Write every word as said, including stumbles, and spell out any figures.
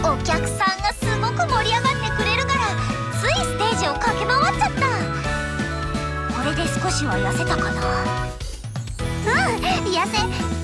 お客さんがすごく盛り上がってくれるからついステージを駆け回っちゃった。これで少しは痩せたかな。うん、痩せ